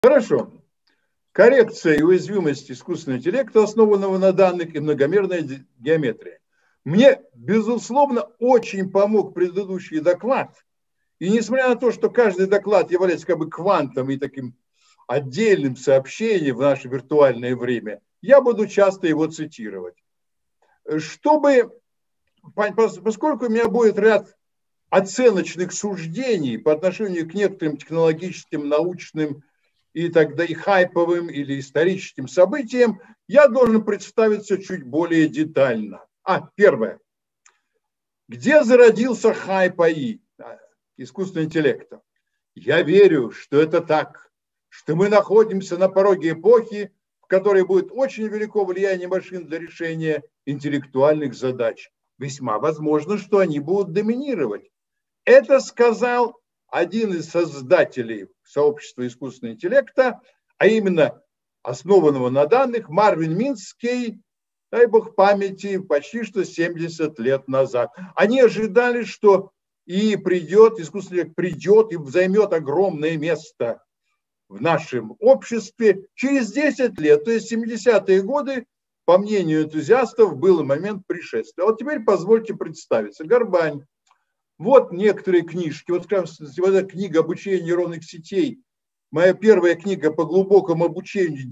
Хорошо. Коррекция и уязвимость искусственного интеллекта, основанного на данных, и многомерная геометрия. Мне, безусловно, очень помог предыдущий доклад. И несмотря на то, что каждый доклад является как бы квантом и таким отдельным сообщением в наше виртуальное время, я буду часто его цитировать. Поскольку у меня будет ряд оценочных суждений по отношению к некоторым технологическим, научным и тогда и хайповым или историческим событиям, я должен представиться чуть более детально. Первое. Где зародился хайп АИ, искусственного интеллекта? Я верю, что это так, что мы находимся на пороге эпохи, в которой будет очень велико влияние машин для решения интеллектуальных задач. Весьма возможно, что они будут доминировать. Это сказал один из создателей сообщества искусственного интеллекта, а именно основанного на данных, Марвин Минский, дай бог памяти, почти что 70 лет назад. Они ожидали, что искусственный интеллект придет и займет огромное место в нашем обществе через 10 лет, то есть 70-е годы, по мнению энтузиастов, был момент пришествия. Вот теперь позвольте представиться. Горбань. Вот некоторые книжки. Вот эта книга «Обучение нейронных сетей», моя первая книга по глубокому обучению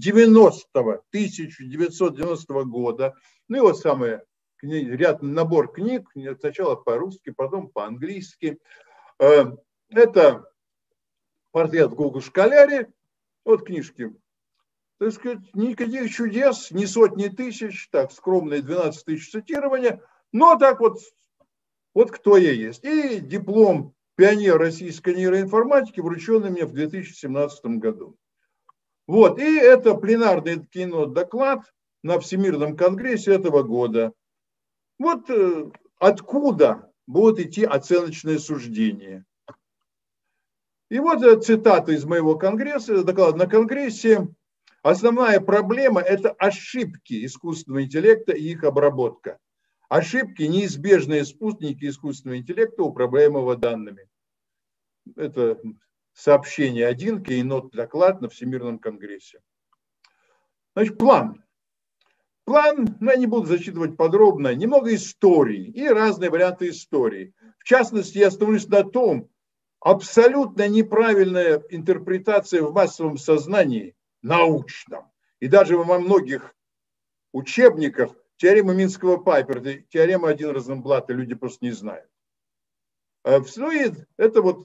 1990 года. Ну и вот набор книг, сначала по-русски, потом по-английски. Это портрет в Google школяре. Вот книжки. Так сказать, никаких чудес, ни сотни тысяч, так, скромные 12 тысяч цитирования, но так вот кто я есть. И диплом пионер российской нейроинформатики, врученный мне в 2017 году. Вот, и это пленарный доклад на Всемирном конгрессе этого года. Вот откуда будут идти оценочные суждения. И вот цитата из моего конгресса, доклад на конгрессе. Основная проблема – это ошибки искусственного интеллекта и их обработка. Ошибки – неизбежные спутники искусственного интеллекта, управляемого данными. Это сообщение 1, кейнот доклад на Всемирном конгрессе. Значит, план. План, я не буду зачитывать подробно, немного истории и разные варианты истории. В частности, я остановлюсь на том, абсолютно неправильная интерпретация в массовом сознании, научном, и даже во многих учебниках, теорема Минского-Пайперта, теорема один Розенблата, люди просто не знают. Это вот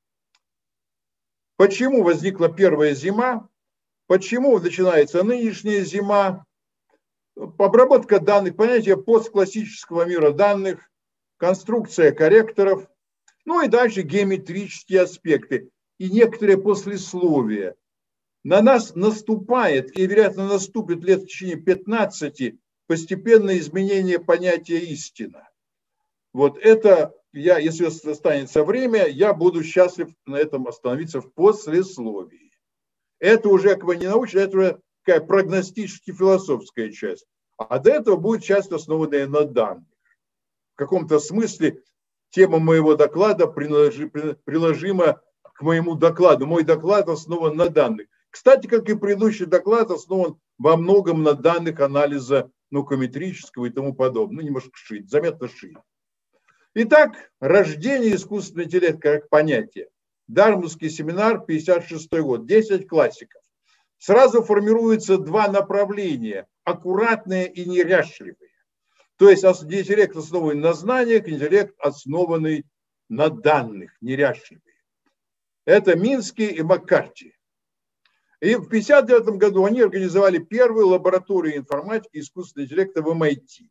почему возникла первая зима, почему начинается нынешняя зима, обработка данных, понятие постклассического мира данных, конструкция корректоров, ну и дальше геометрические аспекты и некоторые послесловия. На нас наступает, и, вероятно, наступит лет в течение 15, постепенное изменение понятия истина. Вот это, если останется время, я буду счастлив на этом остановиться в послесловии. Это уже как бы не научная, это уже такая прогностически-философская часть. А до этого будет часть, основанная на данных. В каком-то смысле тема моего доклада приложима к моему докладу. Мой доклад основан на данных. Кстати, как и предыдущий доклад, основан во многом на данных анализа наукометрического и тому подобное. Ну, немножко шире, заметно шире. Итак, рождение искусственного интеллекта как понятие. Дармовский семинар, 56 год, 10 классиков. Сразу формируются два направления, аккуратные и неряшливые. То есть интеллект, основанный на знаниях, интеллект, основанный на данных, неряшливые. Это Минский и Маккарти. И в 1959 году они организовали первую лабораторию информатики и искусственного интеллекта в MIT.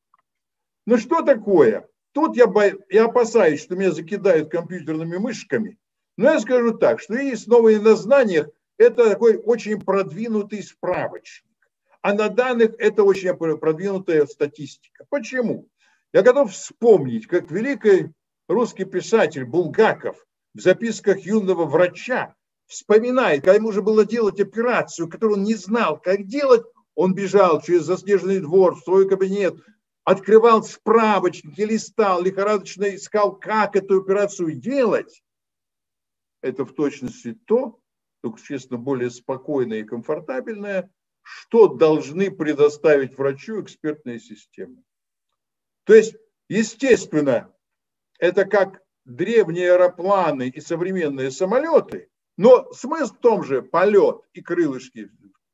Ну что такое? Тут я опасаюсь, что меня закидают компьютерными мышками. Но я скажу так, что и основанный на знаниях это такой очень продвинутый справочник. А на данных это очень продвинутая статистика. Почему? Я готов вспомнить, как великий русский писатель Булгаков в записках юного врача вспоминает, когда ему уже было делать операцию, которую он не знал, как делать, он бежал через заснеженный двор в свой кабинет, открывал справочники, листал, лихорадочно искал, как эту операцию делать. Это в точности то, только, честно, более спокойное и комфортабельное, что должны предоставить врачу экспертные системы. То есть, естественно, это как древние аэропланы и современные самолеты, но смысл в том же полет и крылышки.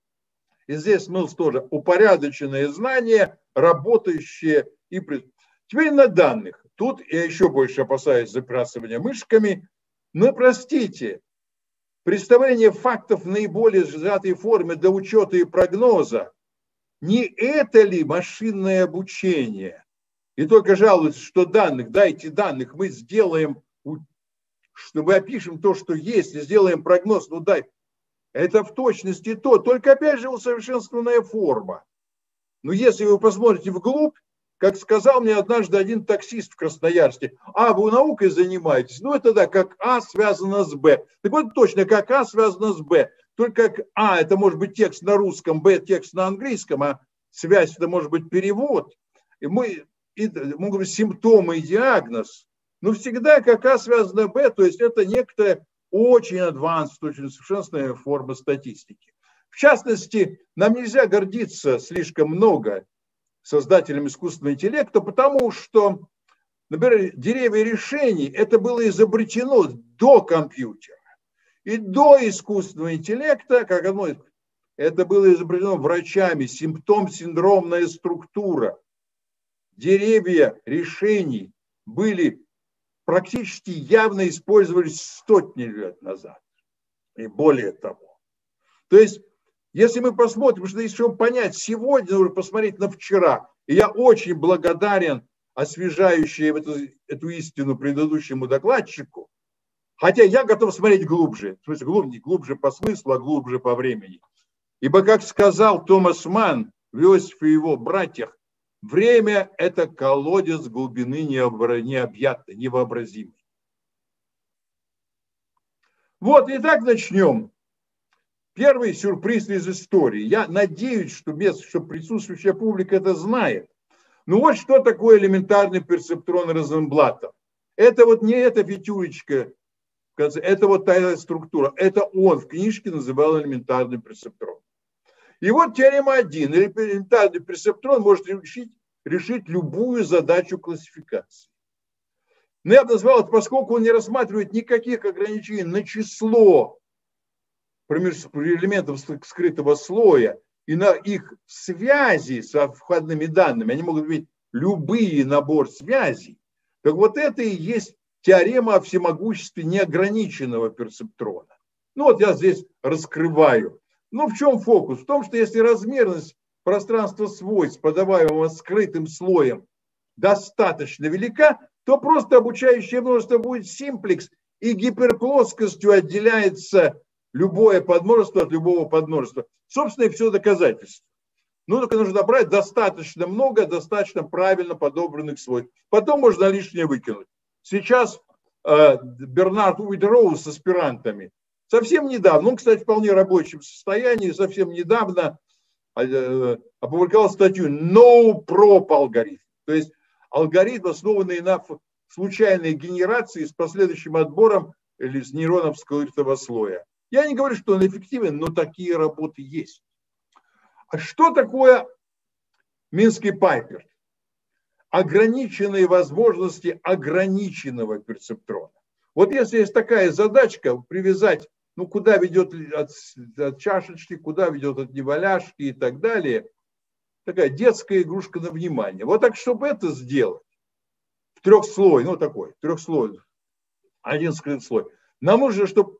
И здесь смысл тоже упорядоченные знания, работающие и... Теперь на данных. Тут я еще больше опасаюсь забрасывания мышками. Но, простите, представление фактов в наиболее сжатой форме для учета и прогноза, не это ли машинное обучение? И только жалуются, что данных, дайте данных, мы сделаем, чтобы опишем то, что есть, и сделаем прогноз, ну дай. Это в точности то, только опять же усовершенствованная форма. Но если вы посмотрите вглубь, как сказал мне однажды один таксист в Красноярске, вы наукой занимаетесь? Ну это да, как А связано с Б. Так вот точно, как А связано с Б. Только как А это может быть текст на русском, Б текст на английском, а связь это может быть перевод. И мы говорим симптомы и диагноз. Но всегда как А связано с Б, то есть это некоторая очень advanced, очень совершенная форма статистики. В частности, нам нельзя гордиться слишком много создателем искусственного интеллекта, потому что, например, деревья решений, это было изобретено до компьютера. И до искусственного интеллекта, как одно, это было изобретено врачами, симптом-синдромная структура. Деревья решений были практически явно использовались сотни лет назад. И более того. То есть, если мы посмотрим, что еще понять, сегодня нужно посмотреть на вчера. И я очень благодарен освежающей эту истину предыдущему докладчику. Хотя я готов смотреть глубже. То есть глубже по смыслу, а глубже по времени. Ибо, как сказал Томас Манн в Иосифе и его братьях, время – это колодец глубины необъятной, невообразимой. Вот, итак, начнем. Первый сюрприз из истории. Я надеюсь, что присутствующая публика это знает. Ну вот что такое элементарный перцептрон Розенблата. Это вот не эта пятюечка, это вот та структура. Это он в книжке называл элементарный перцептрон. И вот теорема 1. Элементарный перцептрон может решить любую задачу классификации. Но я бы назвал это, поскольку он не рассматривает никаких ограничений на число элементов скрытого слоя и на их связи со входными данными, они могут быть любые набор связей, так вот это и есть теорема о всемогуществе неограниченного перцептрона. Ну вот я здесь раскрываю. Ну в чем фокус? В том, что если размерность пространства свойств, подаваемого скрытым слоем, достаточно велика, то просто обучающее множество будет симплекс, и гиперплоскостью отделяется любое подмножество от любого подмножества. Собственно, и все доказательство. Ну, только нужно брать достаточно много, достаточно правильно подобранных свойств. Потом можно лишнее выкинуть. Сейчас Бернард Уидроу с аспирантами совсем недавно, он, кстати, в вполне рабочем состоянии, совсем недавно опубликовал статью No-Prop алгоритм. То есть алгоритм, основанный на случайной генерации с последующим отбором из нейронов скрытого слоя. Я не говорю, что он эффективен, но такие работы есть. А что такое Минский-Пайперт? Ограниченные возможности ограниченного перцептрона. Вот если есть такая задачка, привязать, ну, куда ведет от чашечки, куда ведет от неваляшки и так далее, такая детская игрушка на внимание. Вот так, чтобы это сделать, в трехслой, ну, такой, трехслой, один скрытый слой, нам нужно, чтобы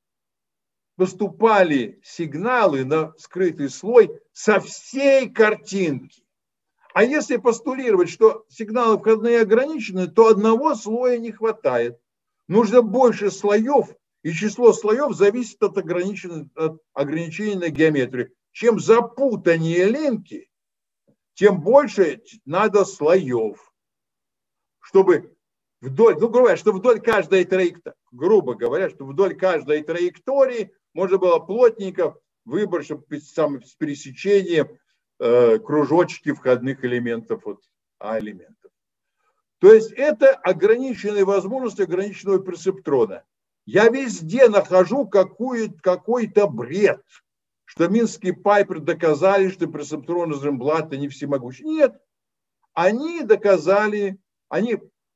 поступали сигналы на скрытый слой со всей картинки. А если постулировать, что сигналы входные ограничены, то одного слоя не хватает. Нужно больше слоев, и число слоев зависит от ограничений на геометрию. Чем запутаннее линки, тем больше надо слоев, чтобы вдоль, ну, грубо говоря, что вдоль каждой траектории, грубо говоря, что вдоль каждой траектории можно было плотненько выбрать, чтобы с пересечением кружочки входных элементов от А-элементов. То есть это ограниченные возможности ограниченного перцептрона. Я везде нахожу какой-то бред, что минские пайперы доказали, что персептроны Розенблата не всемогущи. Нет, они доказали, они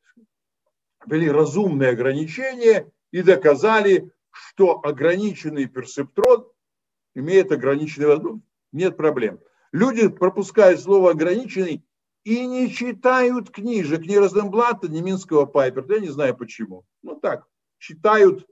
ввели разумные ограничения и доказали, что ограниченный персептрон имеет ограниченный возможность. Нет проблем. Люди пропускают слово ограниченный и не читают книжек ни Розенблата, ни Минского Пайпера. Я не знаю почему. Ну так, читают.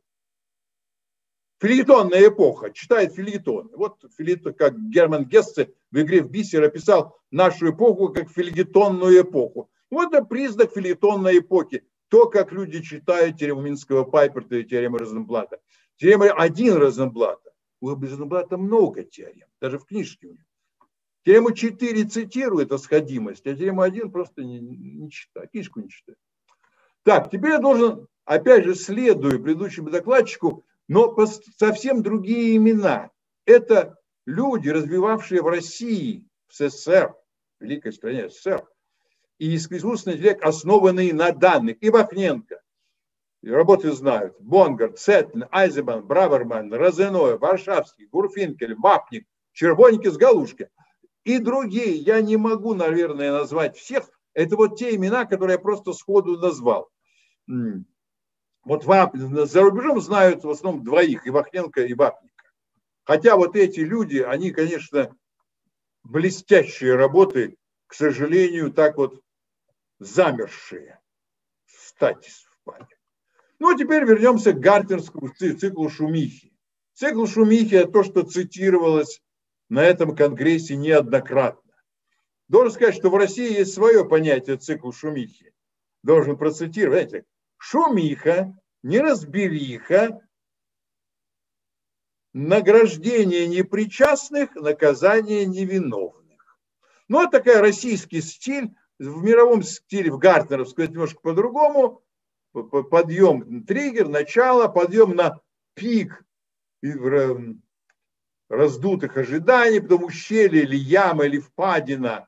Фельетонная эпоха, читает фельетон. Вот фельетон, как Герман Гессе в игре в бисер описал нашу эпоху как фельетонную эпоху. Вот это признак фельетонной эпохи. То, как люди читают теорему Минского Пайпера и теорему Розенблата. Теорема 1 Розенблата. У Розенблата много теорем, даже в книжке у него. Теорему 4 цитирует о сходимости, а теорему 1 просто не читает, книжку не читает. Так, теперь я должен, опять же, следуя предыдущему докладчику, но совсем другие имена. Это люди, развивавшие в России, в СССР, в великой стране СССР, и искусственный интеллект, основанный на данных. И Вахненко, работы знают, Бонгар, Цетлин, Айзенман, Браверман, Розеной, Варшавский, Гурфинкель, Вапник, Червонькис, Галушка и другие. Я не могу, наверное, назвать всех. Это вот те имена, которые я просто сходу назвал. Вот за рубежом знают в основном двоих, и Вахненко, и Вапника. Хотя вот эти люди, они, конечно, блестящие работы, к сожалению, так вот замершие. Встать в память. Ну, а теперь вернемся к гартнерскому циклу Шумихи. Цикл Шумихи – это то, что цитировалось на этом конгрессе неоднократно. Должен сказать, что в России есть свое понятие цикла Шумихи. Должен процитировать. Знаете, шумиха, неразбериха, награждение непричастных, наказание невиновных. Ну, это такой российский стиль. В мировом стиле, в гартнеровском, немножко по-другому. Подъем, триггер, начало, подъем на пик раздутых ожиданий, потом ущелье или яма, или впадина,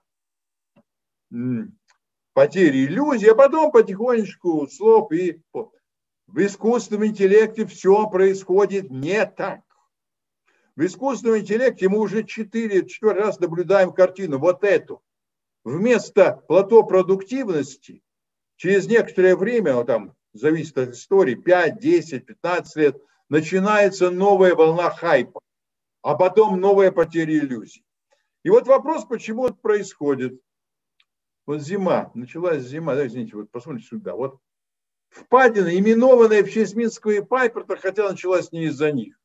потери иллюзии, а потом потихонечку слоп. И в искусственном интеллекте все происходит не так. В искусственном интеллекте мы уже четвертый раз наблюдаем картину, вот эту. Вместо плато продуктивности через некоторое время, там зависит от истории, 5, 10, 15 лет, начинается новая волна хайпа, а потом новая потеря иллюзий. И вот вопрос, почему это происходит. Вот зима, началась зима, да, извините, вот посмотрите сюда. Вот впадина, именованная в честь Минского и Пайперта, хотя началась не из-за них.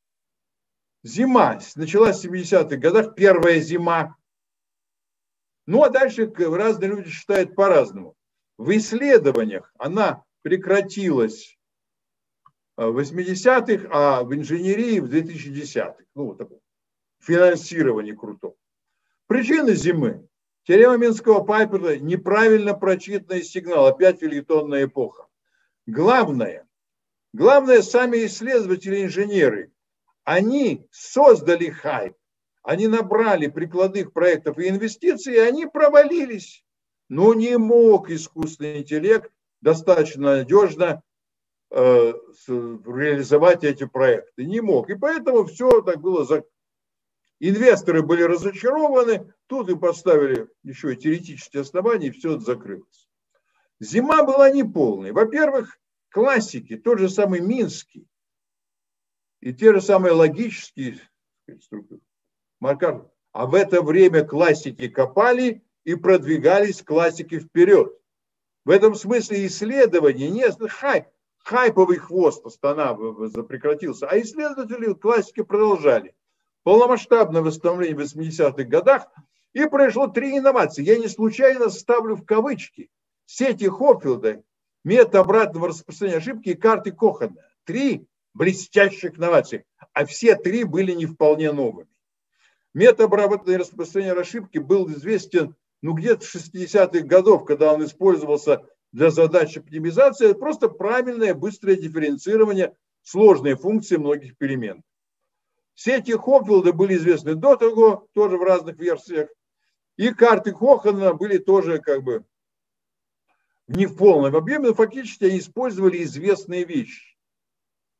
Зима, началась в 70-х годах, первая зима. Ну, а дальше разные люди считают по-разному. В исследованиях она прекратилась в 80-х, а в инженерии в 2010-х. Ну, вот такое финансирование крутое. Причины зимы. Теорема Минского Пайперта, неправильно прочитанный сигнал, опять фельетонная эпоха. Главное, сами исследователи, инженеры, они создали хайп. Они набрали прикладных проектов и инвестиций, и они провалились. Но не мог искусственный интеллект достаточно надежно реализовать эти проекты. Не мог. И поэтому все так было. Инвесторы были разочарованы, тут им поставили еще и теоретические основания, и все это закрылось. Зима была неполной. Во-первых, классики, тот же самый Минский, и те же самые логические структуры. А в это время классики копали и продвигались классики вперед. В этом смысле исследование не хайповый хвост прекратился, а исследователи классики продолжали. Полномасштабное восстановление в 80-х годах, и произошло 3 инновации. Я не случайно ставлю в кавычки сети Хопфилда, метод обратного распространения ошибки и карты Кохана. 3 блестящих инновации, а все 3 были не вполне новыми. Метод обратного распространения ошибки был известен где-то в 60-х годах, когда он использовался для задач оптимизации. Это просто правильное, быстрое дифференцирование сложной функции многих перемен. Сети Хопфилда были известны до того, тоже в разных версиях. И карты Кохана были тоже не в полном объеме, но фактически они использовали известные вещи.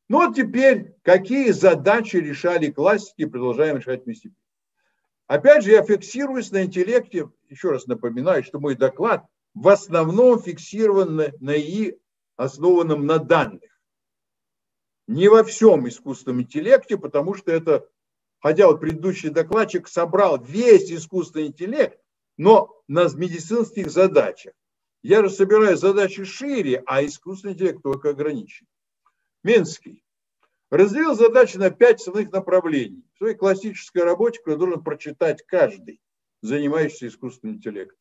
Ну вот теперь, какие задачи решали классики, продолжаем решать вместе. Опять же, я фиксируюсь на интеллекте, еще раз напоминаю, что мой доклад в основном фиксирован на ИИ, основанном на данных. Не во всем искусственном интеллекте, потому что это, хотя вот предыдущий докладчик собрал весь искусственный интеллект, но на медицинских задачах. Я же собираю задачи шире, а искусственный интеллект только ограничен. Минский разделил задачи на 5 основных направлений. В своей классической работе, которую должен прочитать каждый, занимающийся искусственным интеллектом.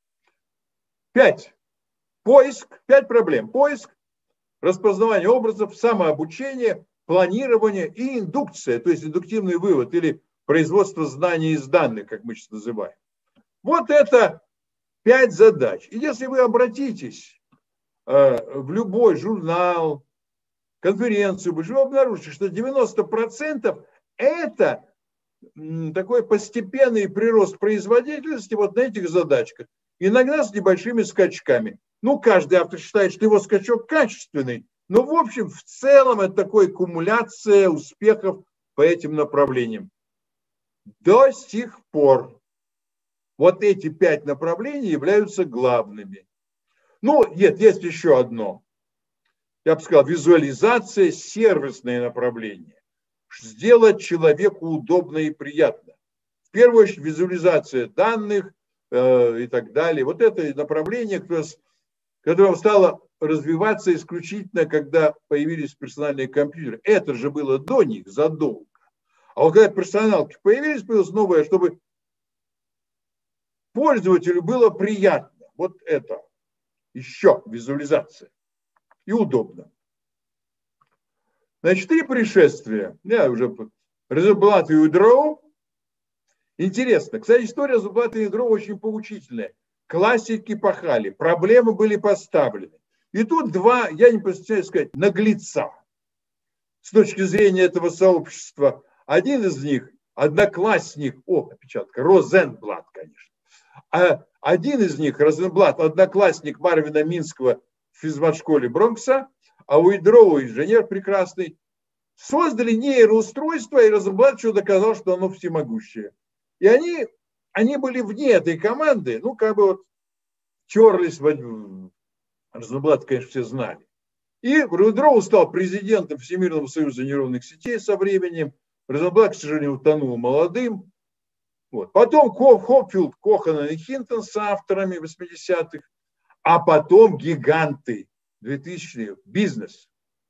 5. Поиск, 5 проблем. Поиск, распознавание образов, самообучение, планирование и индукция, то есть индуктивный вывод или производство знаний из данных, как мы сейчас называем. Вот это 5 задач. И если вы обратитесь в любой журнал, конференцию, вы обнаружите, что 90% это такой постепенный прирост производительности вот на этих задачках. Иногда с небольшими скачками. Ну, каждый автор считает, что его скачок качественный. Но, в общем, в целом это такая кумуляция успехов по этим направлениям. До сих пор вот эти 5 направлений являются главными. Ну, нет, есть еще одно. Я бы сказал, визуализация, сервисное направление. Сделать человеку удобно и приятно. В первую очередь визуализация данных и так далее. Вот это направление, которое стало развиваться исключительно, когда появились персональные компьютеры. Это же было до них, задолго. А вот когда персоналки появилось новое, чтобы пользователю было приятно. Вот это еще визуализация. И удобно. Значит, 3 пришествия. Я уже Розенблат и Удроу. Интересно. Кстати, история Розенблата и Удроу очень поучительная. Классики пахали, проблемы были поставлены. И тут 2, я не постесняюсь сказать, наглеца. С точки зрения этого сообщества. Один из них, одноклассник, опечатка, Розенблат, конечно. А один из них, Розенблат, одноклассник Марвина Минского в физмат-школе Бронкса, а у Удроу инженер прекрасный, создали нейроустройство, и Розенблат что доказал, что оно всемогущее. И они были вне этой команды, ну, как бы вот терлись, Розенблат, конечно, все знали. И Удроу стал президентом Всемирного союза нейронных сетей со временем. Розенблат, к сожалению, утонул молодым. Вот. Потом Хопфилд, Коханен и Хинтон с авторами 80-х, а потом гиганты 2000-х, бизнес.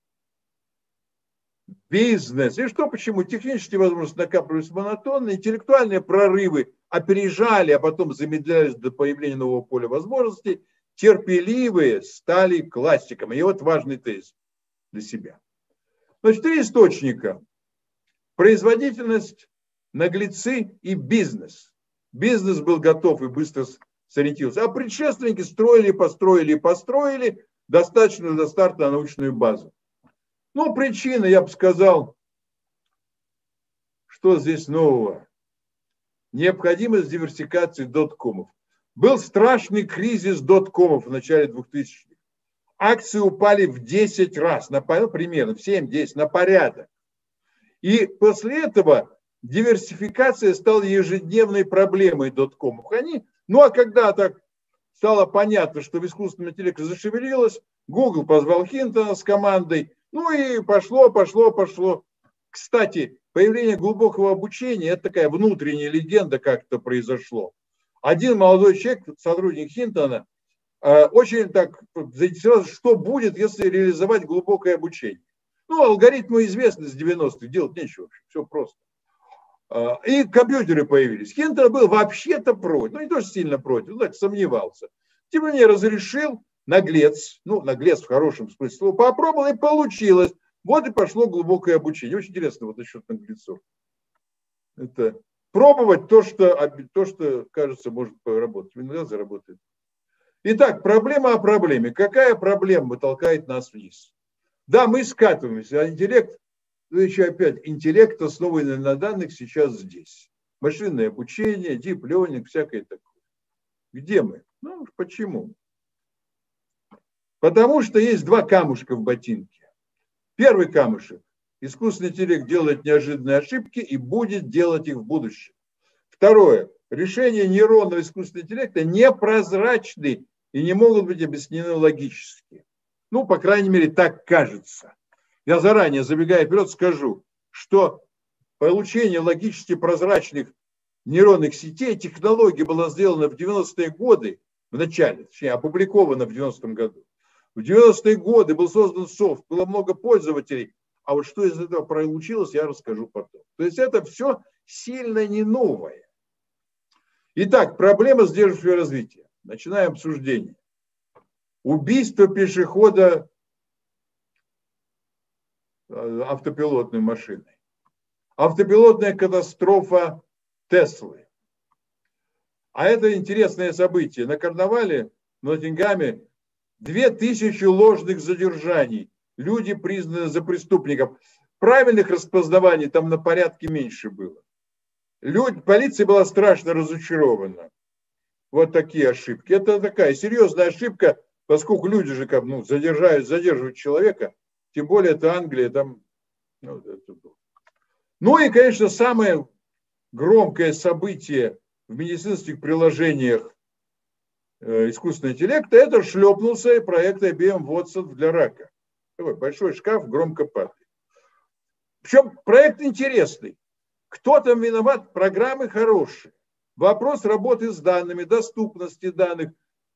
Бизнес. И что, почему? Технические возможности накапливались монотонно, интеллектуальные прорывы опережали, а потом замедлялись до появления нового поля возможностей, терпеливые стали классиками. И вот важный тезис для себя. Значит, 3 источника. Производительность, наглецы и бизнес. Бизнес был готов и быстро сориентировался. А предшественники строили, построили достаточно до старта научную базу. Ну, причина, я бы сказал, что здесь нового? Необходимость диверсификации доткомов. Был страшный кризис доткомов в начале 2000-х. Акции упали в 10 раз, примерно в 7-10, на порядок. И после этого диверсификация стала ежедневной проблемой доткомов. А когда так стало понятно, что в искусственном интеллекте зашевелилось, Google позвал Хинтона с командой, ну и пошло. Кстати, появление глубокого обучения – это такая внутренняя легенда, как это произошло. Один молодой человек, сотрудник Хинтона, очень так заинтересовался, что будет, если реализовать глубокое обучение. Ну, алгоритмы известны с 90-х, делать нечего, все просто. И компьютеры появились. Хинтон был вообще-то против, не то, что сильно против, так сомневался. Тем не менее разрешил, наглец в хорошем смысле слова, попробовал и получилось. Вот и пошло глубокое обучение. Очень интересно вот насчет наглецов. Это пробовать то, что кажется, может поработать. Иногда заработает. Итак, проблема о проблеме. Какая проблема толкает нас вниз? Да, мы скатываемся, а интеллект, основанный на данных, сейчас здесь. Машинное обучение, deep learning, всякое такое. Где мы? Ну, почему? Потому что есть 2 камушка в ботинке. Первый камушек. Искусственный интеллект делает неожиданные ошибки и будет делать их в будущем. Второе. Решения нейронного искусственного интеллекта непрозрачны и не могут быть объяснены логически. Ну, по крайней мере, так кажется. Я заранее, забегая вперед, скажу, что получение логически прозрачных нейронных сетей, технология была сделана в 90-е годы, в начале, точнее, опубликована в 90-м году. В 90-е годы был создан софт, было много пользователей, а вот что из этого получилось, я расскажу потом. То есть это все сильно не новое. Итак, проблема сдерживающего развития. Начинаем обсуждение. Убийство пешехода автопилотной машиной. Автопилотная катастрофа Теслы. А это интересное событие. На карнавале в Ноттингаме 2000 ложных задержаний. Люди признаны за преступников. Правильных распознаваний там на порядке меньше было. Полиция была страшно разочарована. Вот такие ошибки. Это такая серьезная ошибка, поскольку люди же как, задерживают человека. Тем более это Англия. Там, ну и, конечно, самое громкое событие в медицинских приложениях искусственного интеллекта, это шлепнулся проект IBM Watson для рака. Такой большой шкаф, громко падает. Причем проект интересный. Кто там виноват? Программы хорошие. Вопрос работы с данными, доступности данных,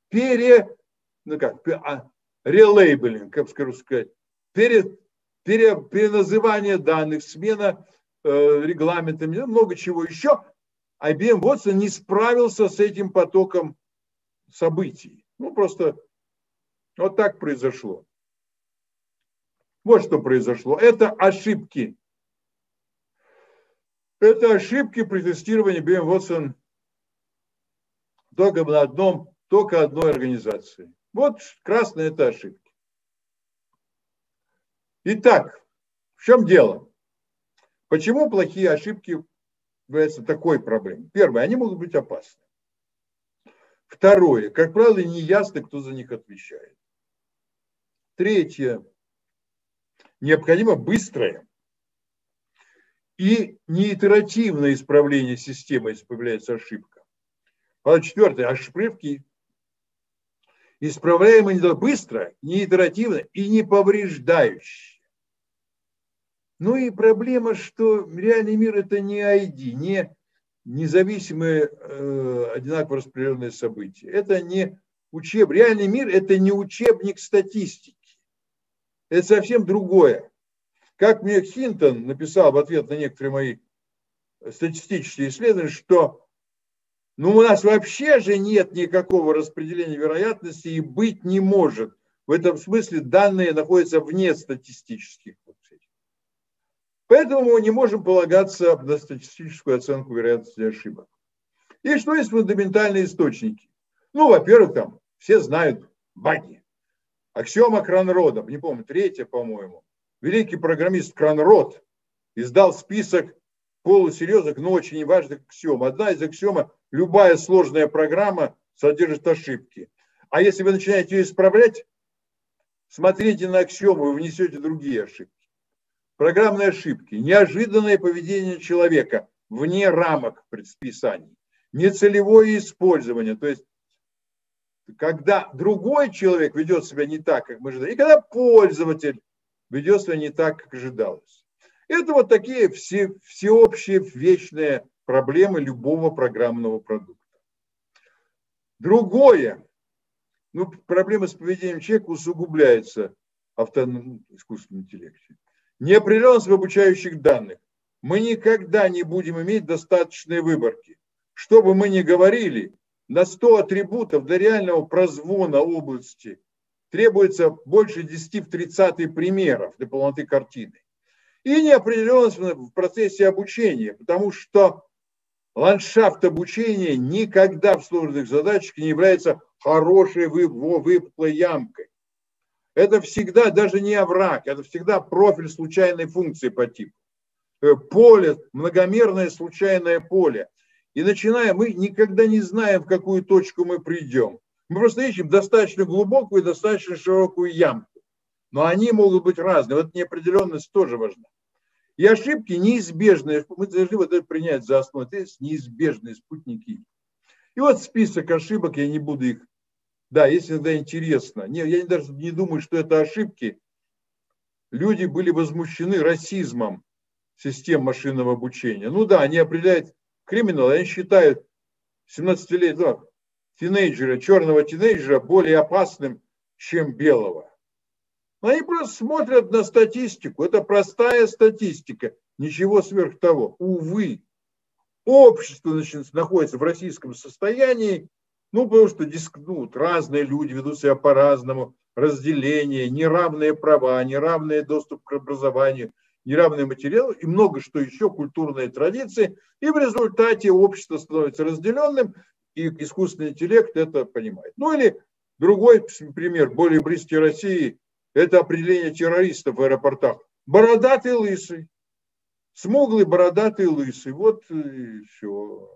релейбелинг, как сказать, переназывание данных, смена регламента, много чего еще. IBM Watson не справился с этим потоком событий. Ну, просто вот так произошло. Вот что произошло. Это ошибки. Это ошибки при тестировании IBM Watson только одной организации. Вот красные это ошибки. Итак, в чем дело? Почему плохие ошибки являются такой проблемой? Первое, они могут быть опасны. Второе, как правило, не ясно, кто за них отвечает. Третье, необходимо быстрое и неитеративное исправление системы, если появляется ошибка. Четвертое, ошибки исправляемые быстро, неитеративно и не повреждающие. Ну и проблема, что реальный мир это не ID, не независимые одинаково распределенные события. Это не реальный мир это не учебник статистики. Это совсем другое. Как мне Хинтон написал в ответ на некоторые мои статистические исследования, что у нас вообще же нет никакого распределения вероятности и быть не может. В этом смысле данные находятся вне статистических. Поэтому мы не можем полагаться на статистическую оценку вероятности ошибок. И что есть фундаментальные источники? Во-первых, там все знают баги. Аксиома Кронрода, не помню, третья, по-моему. Великий программист Кронрод издал список полусерьезных, но очень важных аксиом. Одна из аксиом – любая сложная программа содержит ошибки. А если вы начинаете ее исправлять, смотрите на аксиому и внесете другие ошибки. Программные ошибки, неожиданное поведение человека вне рамок предписаний, нецелевое использование, то есть когда другой человек ведет себя не так, как мы ожидали, и когда пользователь ведет себя не так, как ожидалось. Это вот такие всеобщие вечные проблемы любого программного продукта. Другое, проблема с поведением человека усугубляется в искусственном интеллекте. Неопределенность в обучающих данных. Мы никогда не будем иметь достаточной выборки. Что бы мы ни говорили, на 100 атрибутов для реального прозвона области требуется больше 10 в 30 примеров для полноты картины. И неопределенность в процессе обучения, потому что ландшафт обучения никогда в сложных задачах не является хорошей выпуклой ямкой. Это всегда даже не овраг, это всегда профиль случайной функции по типу. Поле, многомерное случайное поле. И мы никогда не знаем, в какую точку мы придем. Мы просто ищем достаточно глубокую и достаточно широкую ямку. но они могут быть разные. Вот неопределенность тоже важна. И ошибки неизбежные. Мы должны вот это принять за основу. Это есть неизбежные спутники. И вот список ошибок, я не буду их... Да, если иногда интересно. Я даже не думаю, что это ошибки. Люди были возмущены расизмом систем машинного обучения. Ну да, они определяют криминал, они считают 17-летнего тинейджера, черного тинейджера более опасным, чем белого. Они просто смотрят на статистику. Это простая статистика. Ничего сверх того. Увы, общество находится в российском состоянии, ну, потому что разные люди ведут себя по-разному, разделение, неравные права, неравный доступ к образованию, неравные материалы и много что еще, культурные традиции. И в результате общество становится разделенным, и искусственный интеллект это понимает. Ну или другой пример, более близкий России, это определение террористов в аэропортах. Бородатый, лысый. Смуглый, бородатый, лысый. Вот и все.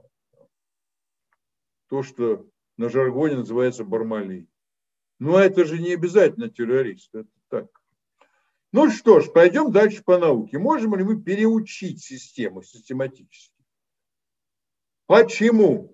То, что на жаргоне называется Бармалей. Но это же не обязательно террорист. Это так. Ну что ж, пойдем дальше по науке. Можем ли мы переучить систему систематически? Почему?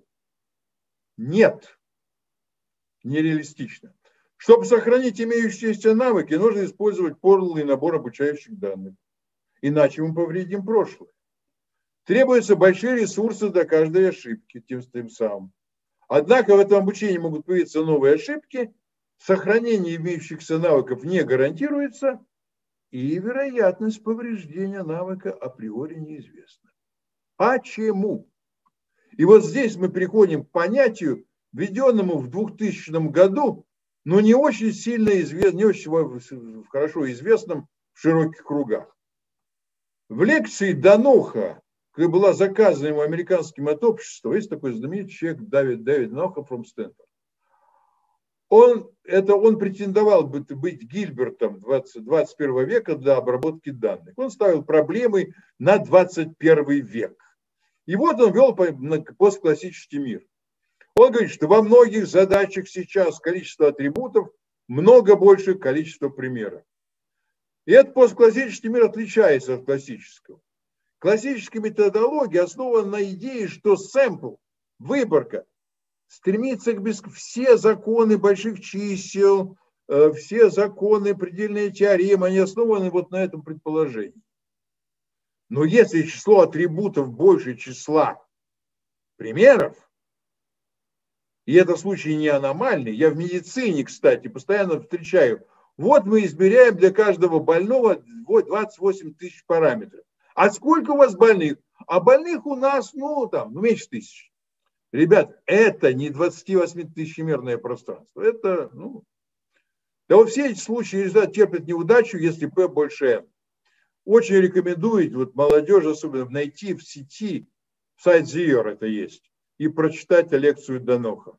Нет. Нереалистично. Чтобы сохранить имеющиеся навыки, нужно использовать полный набор обучающих данных. Иначе мы повредим прошлое. Требуются большие ресурсы для каждой ошибки, тем самым. Однако в этом обучении могут появиться новые ошибки, сохранение имеющихся навыков не гарантируется, и вероятность повреждения навыка априори неизвестна. Почему? И вот здесь мы приходим к понятию, введенному в 2000 году, но не очень сильно известным, не очень хорошо известным в широких кругах. В лекции Даноха, которая была заказана ему американским от общества, есть такой знаменитый человек Дэвид Даноха from Stanford. Он претендовал быть Гильбертом 21 века для обработки данных. Он ставил проблемы на 21 век. И вот он вел постклассический мир. Он говорит, что во многих задачах сейчас количество атрибутов много больше количества примеров. И этот постклассический мир отличается от классического. Классическая методология основана на идее, что сэмпл, выборка, стремится к все законы больших чисел, все законы, предельные теоремы, они основаны вот на этом предположении. Но если число атрибутов больше числа примеров, и это случай не аномальный, я в медицине, кстати, постоянно встречаю, вот мы измеряем для каждого больного 28 тысяч параметров. А сколько у вас больных? А больных у нас, меньше тысяч. Ребят, это не 28-тысячемерное пространство. Это, да вот все эти случаи результат терпят неудачу, если P больше N. Очень рекомендую вот молодежи, особенно найти в сети, сайт Zero это есть, и прочитать лекцию Даноха.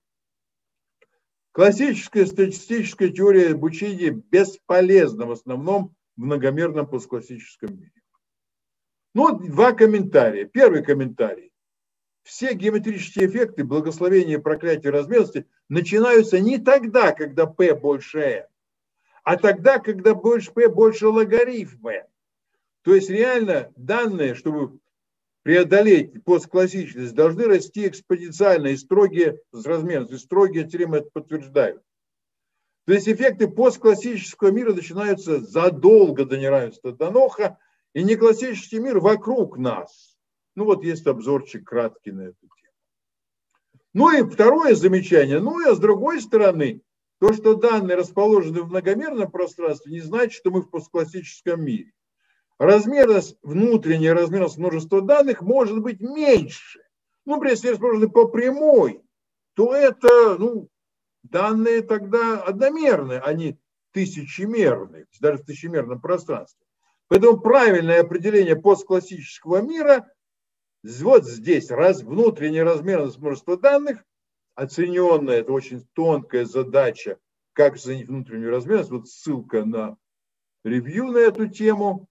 Классическая статистическая теория обучения бесполезна в основном в многомерном постклассическом мире. Два комментария. Первый комментарий. Все геометрические эффекты, благословения, проклятия, размерности начинаются не тогда, когда P больше N, а тогда, когда больше P больше логарифм N. То есть реально данные, чтобы преодолеть постклассичность, должны расти экспоненциально и строгие с размерностью, строгие теоремы это подтверждают. То есть эффекты постклассического мира начинаются задолго до неравенства Даноха, и неклассический мир вокруг нас. Есть обзорчик краткий на эту тему. И второе замечание. А с другой стороны, то, что данные расположены в многомерном пространстве, не значит, что мы в постклассическом мире. Внутренняя размерность множества данных может быть меньше. Если расположены по прямой, то это, данные тогда одномерные, а не тысячемерные, даже в тысячемерном пространстве. Поэтому правильное определение постклассического мира вот здесь внутренняя размерность множества данных, оцененная, это очень тонкая задача, как оценить внутреннюю размерность. Вот ссылка на ревью на эту тему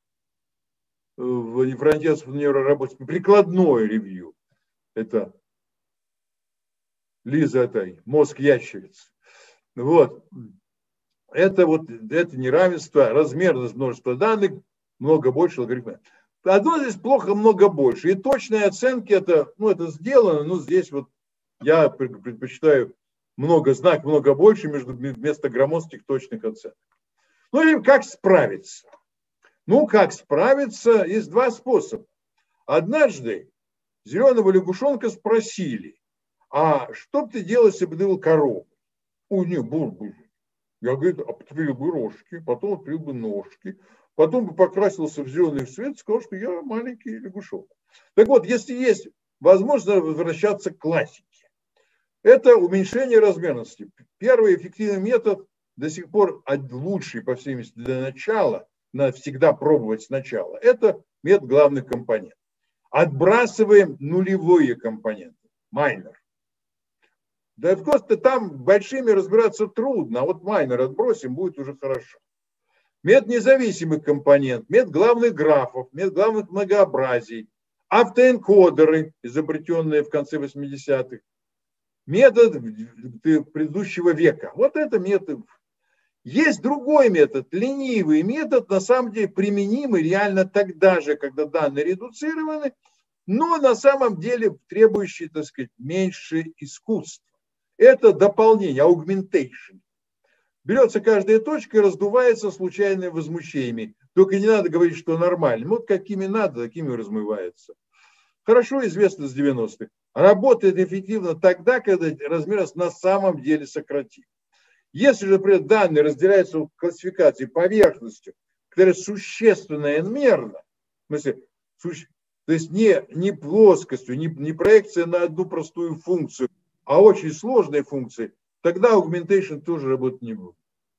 в фронтирской нейроработе, прикладное ревью. Это Лиза Атай, мозг ящериц. это неравенство, размерность множества данных, много больше логарифма. Одно здесь плохо, много больше. И точные оценки, это сделано, но здесь вот я предпочитаю много больше вместо громоздких точных оценок. Ну и как справиться? Как справиться? Есть два способа. Однажды зеленого лягушонка спросили, а что бы ты делал, если бы ты был коровой? Ой, не, бур. Я, говорит, отпилил бы рожки, потом отпилил бы ножки, потом бы покрасился в зеленый цвет и сказал, что я маленький лягушонок. Так вот, если есть возможность возвращаться к классике, это уменьшение размерности. Первый эффективный метод, до сих пор лучший, по всей видимости, для начала, надо всегда пробовать сначала, это метод главных компонентов. Отбрасываем нулевые компоненты, майнер. Да просто там большими разбираться трудно, а вот майнер отбросим, будет уже хорошо. Метод независимых компонентов, метод главных графов, метод главных многообразий, автоэнкодеры, изобретенные в конце 80-х, метод предыдущего века. Вот это метод. Есть другой метод, ленивый метод, на самом деле применимый реально тогда же, когда данные редуцированы, но на самом деле требующий, так сказать, меньше искусства. Это дополнение, augmentation. Берется каждая точка и раздувается случайными возмущениями. Только не надо говорить, что нормально. Вот какими надо, такими размывается. Хорошо известно с 90-х. Работает эффективно тогда, когда размерность на самом деле сократим. Если же, например, данные разделяются в классификации поверхностью, которая существенно n-мерна, в смысле, то есть не плоскостью, не проекция на одну простую функцию, а очень сложные функции, тогда augmentation тоже работать не будет.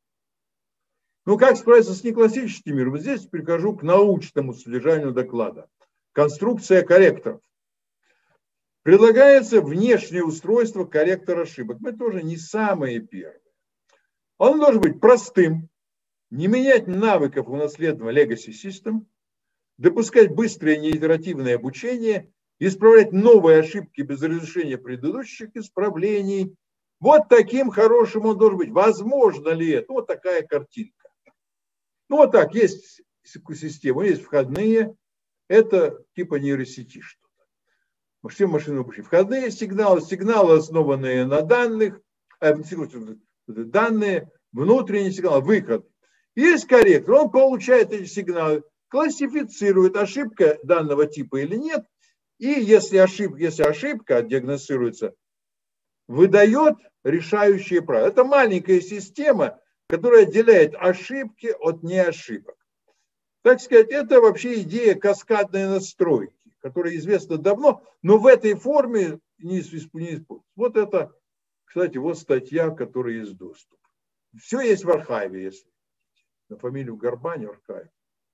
Как справиться с неклассическим миром? Здесь перехожу к научному содержанию доклада. Конструкция корректоров. Предлагается внешнее устройство корректора ошибок. Мы тоже не самые первые. Он должен быть простым, не менять навыков унаследованного legacy system, допускать быстрое неитеративное обучение, исправлять новые ошибки без разрешения предыдущих исправлений. Вот таким хорошим он должен быть. Возможно ли это? Вот такая картинка. Вот так, есть система, есть входные, это типа нейросети что-то. Все машины обучения. Входные сигналы, основанные на данных, данные, внутренний сигнал, выход. Есть корректор, он получает эти сигналы, классифицирует, ошибка данного типа или нет, и если ошибка диагностируется, выдает решающие правила. Это маленькая система, которая отделяет ошибки от неошибок. Так сказать, это вообще идея каскадной настройки, которая известна давно, но в этой форме не используется. Вот это, кстати, вот статья, которая есть доступ. Все есть в архиве, если на фамилию Горбань архив.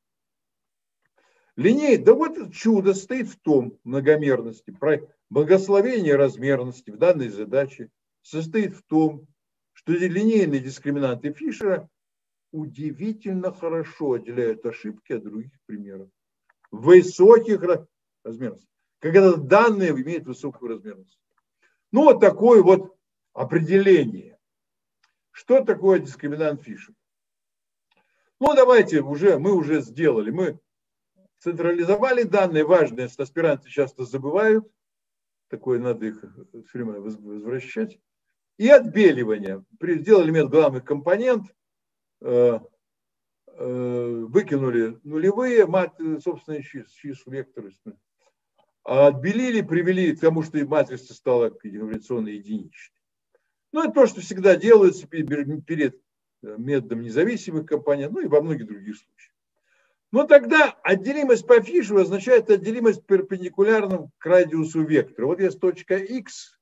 Да вот чудо стоит в том многомерности, благословение размерности в данной задаче состоит в том, что линейные дискриминанты Фишера удивительно хорошо отделяют ошибки от других примеров. Высоких размерностей. Когда данные имеют высокую размерность. Вот такое вот определение. Что такое дискриминант Фишера? Давайте мы уже сделали. Мы централизовали данные, важные, что аспиранты часто забывают. Такое надо их все время возвращать. И отбеливание. Сделали метод главных компонент, выкинули нулевые, собственные числа, векторы. Отбелили, привели к тому, что и матрица стала инновационно единичной. Это то, что всегда делается перед методом независимых компонентов, и во многих других случаях. Но тогда отделимость по Фишеру означает отделимость перпендикулярно к радиусу вектора. Вот есть точка X,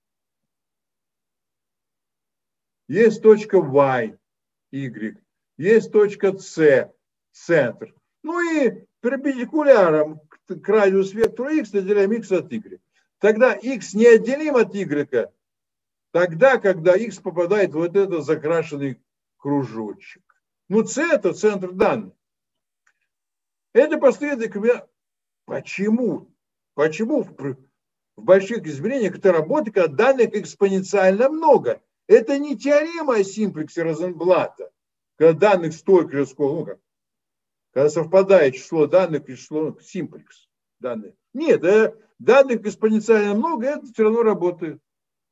есть точка Y, Y, есть точка C, центр. И перпендикуляром к радиусу вектора X отделяем X от Y. Тогда X неотделим от Y, тогда, когда X попадает в вот этот закрашенный кружочек. C это центр данных. Это последовательно. Почему? Почему в больших измерениях это работает, когда данных экспоненциально много? Это не теорема о симплексе Розенблата, когда данных столько же, сколько, когда совпадает число данных и число симплекс данных. Нет, данных экспоненциально много, это все равно работает.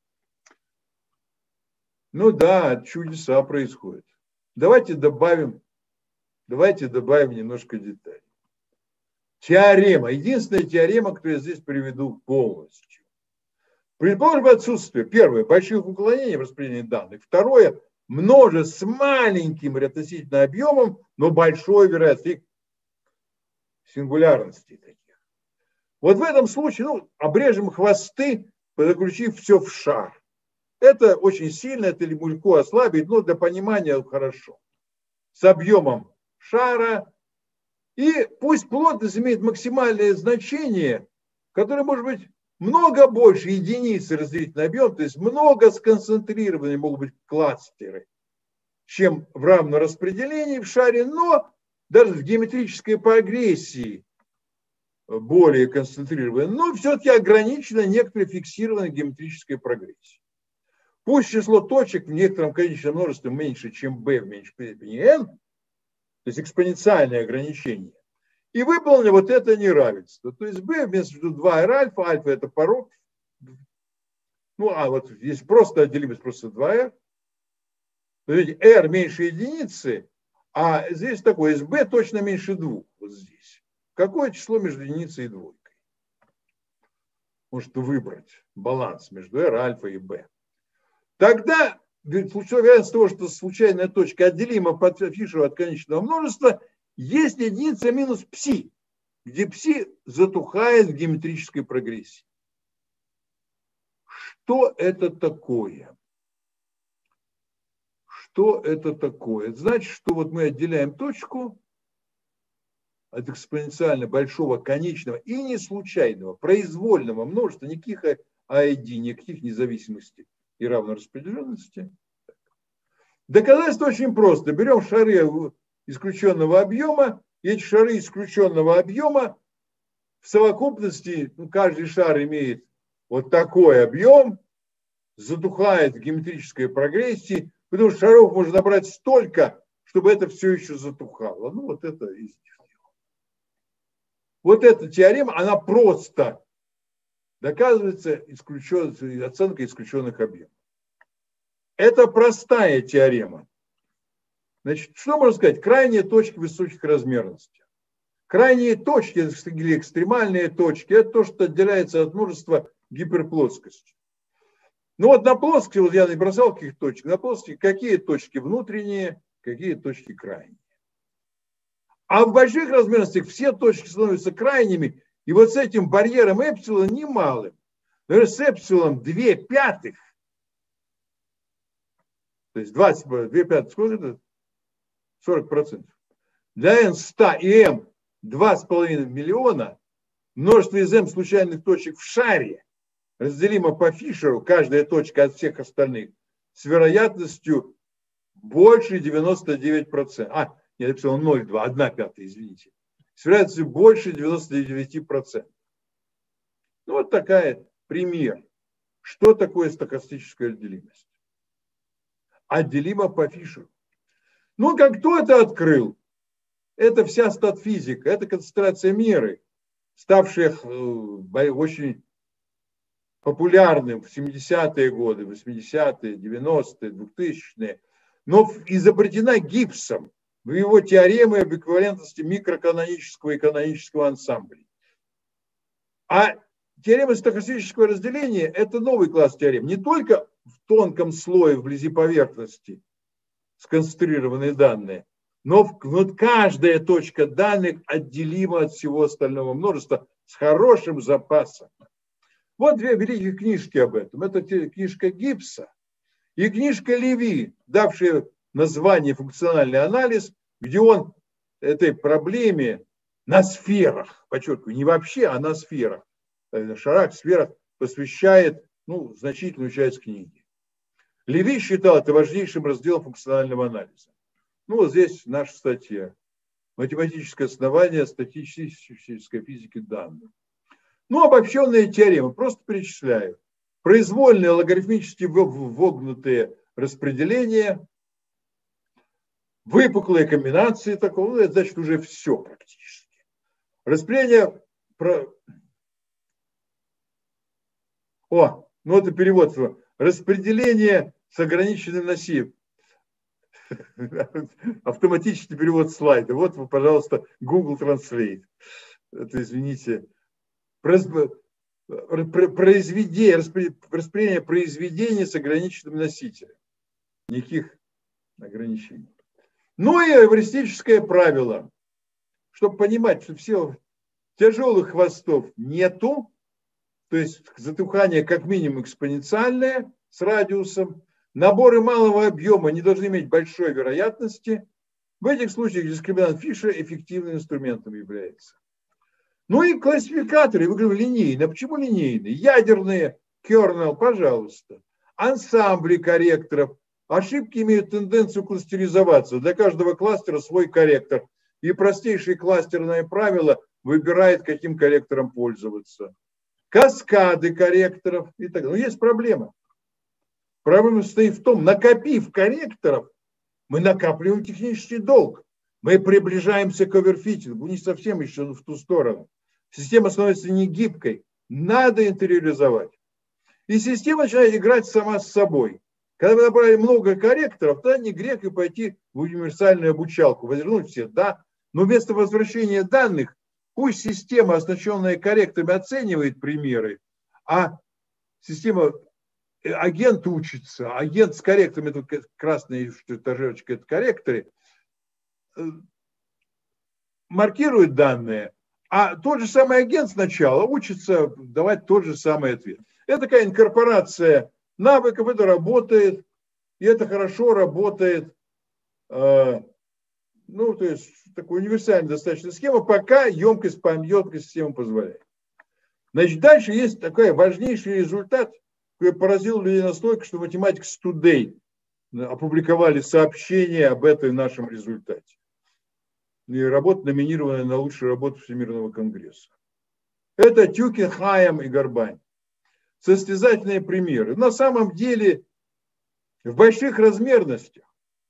Ну да, чудеса происходят. Давайте добавим немножко деталей. Теорема. Единственная теорема, которую я здесь приведу полностью. Предположим отсутствие. Первое, больших уклонений в распределении данных. Второе, множество с маленьким относительно объемом, но большой вероятностью сингулярностей таких. Вот в этом случае, обрежем хвосты, заключив все в шар. Это очень сильно, это легко ослабить, но для понимания хорошо. С объемом шара. И пусть плотность имеет максимальное значение, которое может быть много больше единицы разделить на объем, то есть много сконцентрированные могут быть кластеры, чем в равном распределении в шаре, но даже в геометрической прогрессии более концентрированные, но все-таки ограничено некоторой фиксированной геометрической прогрессией. Пусть число точек в некотором количественном множестве меньше, чем b в меньшей степени n, то есть экспоненциальное ограничение, и выполнено вот это неравенство. То есть b вместо 2r альфа, альфа это порог, вот здесь просто отделимость просто 2r, то есть r меньше единицы, а здесь такое, есть b точно меньше 2, вот здесь. Какое число между единицей и двойкой? Может выбрать баланс между r, альфа и b. Тогда вероятность того, что случайная точка отделима по Фишеру от конечного множества, есть единица минус пси, где пси затухает в геометрической прогрессии. Что это такое? Что это такое? Это значит, что вот мы отделяем точку от экспоненциально большого конечного и не случайного, произвольного множества, никаких ID, никаких независимостей и равнораспределенности. Доказательство очень просто. Берем шары исключенного объема, и эти шары исключенного объема в совокупности, каждый шар имеет вот такой объем, затухает в геометрической прогрессии, потому что шаров можно набрать столько, чтобы это все еще затухало. Вот это из них. Вот эта теорема, она просто доказывается оценкой исключенных объемов. Это простая теорема. Значит, что можно сказать? Крайние точки высоких размерностей. Крайние точки или экстремальные точки – это то, что отделяется от множества гиперплоскостью. На плоскости, я не бросал каких точек, на плоскости какие точки внутренние, какие точки крайние. А в больших размерностях все точки становятся крайними, и вот с этим барьером эпсилон немалым. Например, с эпсилоном 2/5, то есть 2/5, сколько это? 40%. Для n 100 и m 2,5 миллиона, множество из m случайных точек в шаре разделимо по Фишеру, каждая точка от всех остальных, с вероятностью больше 99%. Я написал 0,2, 1/5, извините. С вероятностью больше 99%. Вот такая пример. Что такое стохастическая отделимость? Отделимо по Фишеру. Кто это открыл? Это вся статфизика, это концентрация меры, ставшая очень популярным в 70-е годы, 80-е, 90-е, 2000-е, но изобретена Гибсом в его теореме об эквивалентности микроканонического и канонического ансамблей. А теорема стохастического разделения – это новый класс теорем. Не только в тонком слое вблизи поверхности сконцентрированные данные, но каждая точка данных отделима от всего остального множества с хорошим запасом. Вот две великих книжки об этом. Это книжка Гибса и книжка Леви, давшая название «Функциональный анализ», где он этой проблеме на сферах, подчеркиваю, не вообще, а на сферах, на шарах, сферах, посвящает значительную часть книги. Леви считал это важнейшим разделом функционального анализа. Вот здесь наша статья. Математическое основание статистической физики данных. Обобщенные теоремы, просто перечисляю. Произвольные логарифмически вогнутые распределения, выпуклые комбинации такого, ну, это значит уже все практически. Распределение... Ну это перевод. Распределение с ограниченным носителем. Автоматический перевод слайда. Вот, пожалуйста, Google Translate. Это, извините. Распределение произведений с ограниченным носителем. Никаких ограничений. Ну и эвристическое правило. Чтобы понимать, что все тяжелых хвостов нету, то есть затухание как минимум экспоненциальное с радиусом, наборы малого объема не должны иметь большой вероятности. В этих случаях дискриминант Фишера эффективным инструментом является. Ну и классификаторы, вы говорите, линейные. А почему линейные? Ядерные, kernel, пожалуйста. Ансамбли корректоров. Ошибки имеют тенденцию кластеризоваться. Для каждого кластера свой корректор. И простейшее кластерное правило выбирает, каким корректором пользоваться. Каскады корректоров и так далее. Но есть проблема. Проблема состоит в том, накопив корректоров, мы накапливаем технический долг. Мы приближаемся к оверфитингу, не совсем еще в ту сторону. Система становится негибкой. Надо интериоризовать. И система начинает играть сама с собой. Когда вы набрали много корректоров, то не грех и пойти в универсальную обучалку, возвернуть всех, да. Но вместо возвращения данных, пусть система, оснащенная корректорами, оценивает примеры, а система, агент учится, агент с корректорами, тут красная этажерочка, это корректоры, маркирует данные, а тот же самый агент сначала учится давать тот же самый ответ. Это такая инкорпорация навыков, это работает, и это хорошо работает. Ну, то есть, такая универсальная достаточно схема, пока емкость системы позволяет. Значит, дальше есть такой важнейший результат, который поразил людей настолько, что Mathematics Today опубликовали сообщение об этом нашем результате. И работа, номинированная на лучшую работу Всемирного конгресса. Это Тюкенхайм и Горбань. Состязательные примеры. На самом деле, в больших размерностях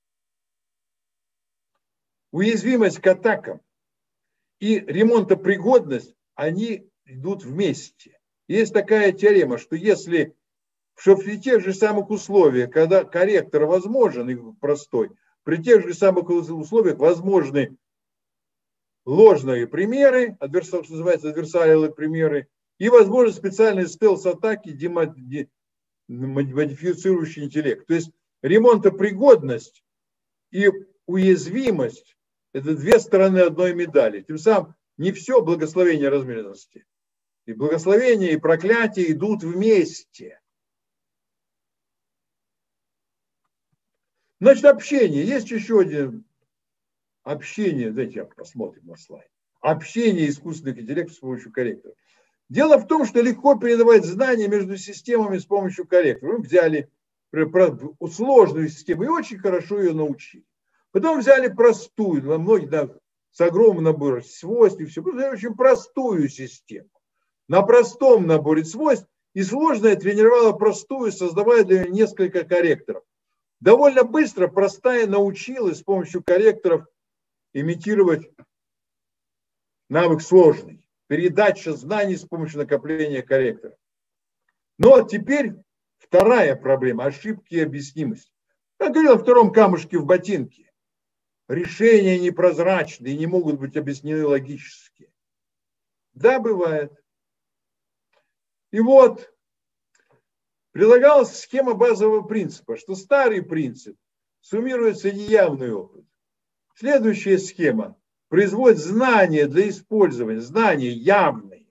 уязвимость к атакам и ремонтопригодность, они идут вместе. Есть такая теорема, что если в тех же самых условиях, когда корректор возможен и простой, при тех же самых условиях возможны ложные примеры, что называется адверсариальные примеры, и возможно специальные стелс-атаки, модифицирующий интеллект. То есть ремонтопригодность и уязвимость – это две стороны одной медали. Тем самым не все благословение размеренности. И благословение, и проклятие идут вместе. Значит, общение. Есть еще один общение. Давайте посмотрим на слайд. Общение искусственных интеллектов с помощью корректоров. Дело в том, что легко передавать знания между системами с помощью корректоров. Мы взяли сложную систему и очень хорошо ее научили. Потом взяли простую, многие с огромным набором свойств и все. Взяли очень простую систему. На простом наборе свойств и сложная тренировала простую, создавая для нее несколько корректоров. Довольно быстро простая научилась с помощью корректоров имитировать навык сложный. Передача знаний с помощью накопления корректоров. Но теперь вторая проблема – ошибки и объяснимость. Я говорил о втором камушке в ботинке. Решения непрозрачны и не могут быть объяснены логически. Да, бывает. И вот прилагалась схема базового принципа, что старый принцип суммируется неявный опыт. Следующая схема производит знания для использования, знания явные.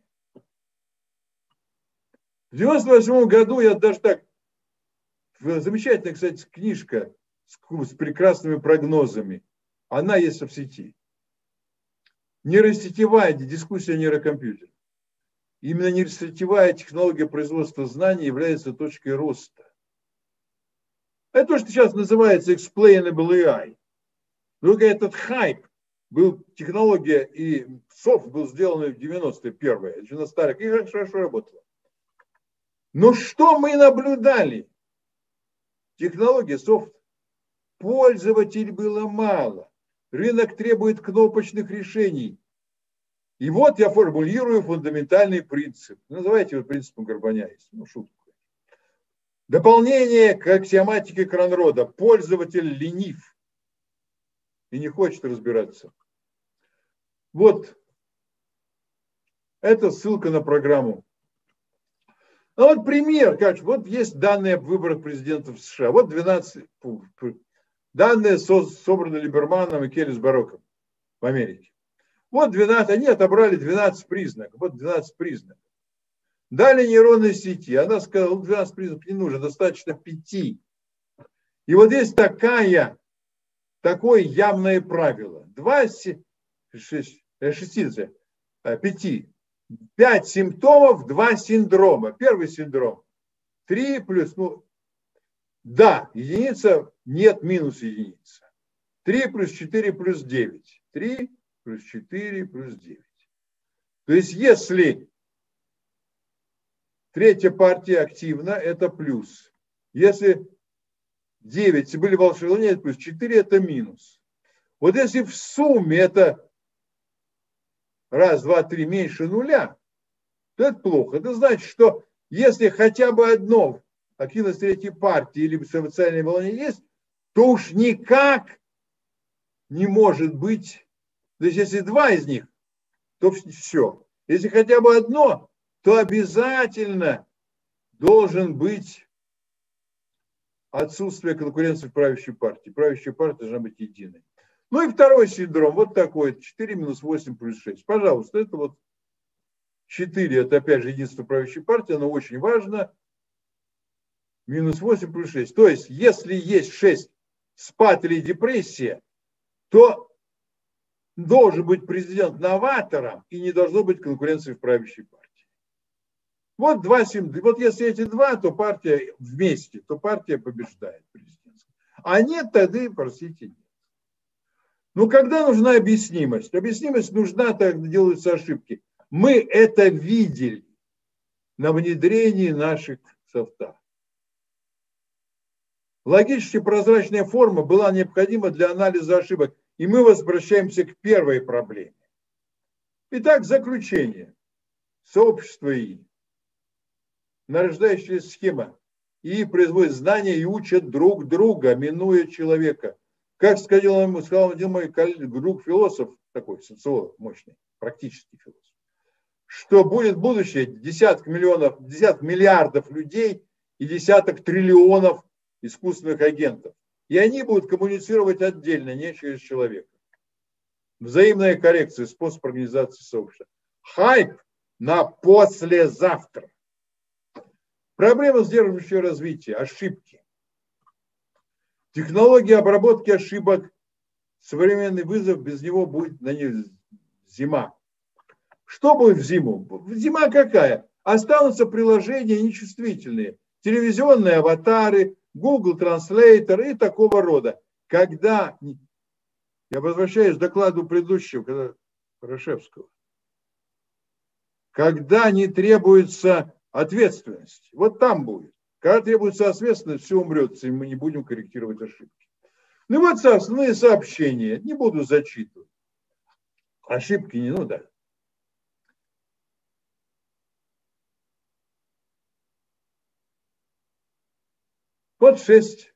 В 1998 году я даже так, замечательная, кстати, книжка с прекрасными прогнозами, она есть в сети. Нейросетевая дискуссия о нейрокомпьютере. Именно нейросетевая технология производства знаний является точкой роста. Это то, что сейчас называется explainable AI. Но этот хайп был, технология и софт был сделан в 90-е, первые, еще на старых, и хорошо работало. Но что мы наблюдали? Технология, софт Пользователей было мало. Рынок требует кнопочных решений. И вот я формулирую фундаментальный принцип. Называйте его принципом Горбаня. Ну, шутку. Дополнение к аксиоматике Кронрода. Пользователь ленив и не хочет разбираться. Вот. Это ссылка на программу. Ну, вот пример. Вот есть данные об выборах президента в США. Вот 12 данные собраны Либерманом и Келли с Бароком в Америке. Вот 12, они отобрали 12 признаков. Вот 12 признаков. Дали нейронной сети. Она сказала, 12 признаков не нужно, достаточно 5. И вот есть такое явное правило. 5 симптомов, 2 синдрома. Первый синдром. 3 плюс, да, единица, нет, минус единица. 3 плюс 4 плюс 9. 3 плюс 4 плюс 9. То есть, если третья партия активна, это плюс. Если 9, если были волшебные, это плюс. 4 это минус. Вот если в сумме это 1, 2, 3 меньше нуля, то это плохо. Это значит, что если хотя бы одно активность третьей партии или социальное волнение есть, то уж никак не может быть. То есть если 2 из них, то все. Если хотя бы одно, то обязательно должен быть отсутствие конкуренции в правящей партии. Правящая партия должна быть единой. Ну и второй синдром, вот такой, 4 минус 8 плюс 6. Пожалуйста, это вот 4, это опять же единство правящей партии, оно очень важно. Минус 8 плюс 6. То есть, если есть 6, спад или депрессия, то должен быть президент новатором и не должно быть конкуренции в правящей партии. Вот 2 симптома. Вот если эти 2, то партия вместе, то партия побеждает президентскую. А нет, тогда, простите, нет. Ну, когда нужна объяснимость? Объяснимость нужна, когда делаются ошибки. Мы это видели на внедрении наших софтов. Логически прозрачная форма была необходима для анализа ошибок. И мы возвращаемся к первой проблеме. Итак, заключение. Сообщество И. Нарождающаяся схема. И производит знания и учат друг друга, минуя человека. Как сказал один мой друг философ, такой социолог мощный, практический философ, что будет будущее десяток миллиардов людей и десяток триллионов искусственных агентов. И они будут коммуницировать отдельно, не через человека. Взаимная коррекция, способ организации сообщества. Хайп на послезавтра. Проблема сдерживающего развития, ошибки. Технология обработки ошибок, современный вызов, без него будет зима. Что будет в зиму? Зима какая? Останутся приложения нечувствительные. Телевизионные аватары, Google Translator и такого рода. Когда, я возвращаюсь к докладу предыдущего, Рашевского, когда не требуется ответственность, вот там будет. Когда требуется ответственность, все умрет, если мы не будем корректировать ошибки. Ну вот основные сообщения, не буду зачитывать. Ошибки не, да. Вот 6.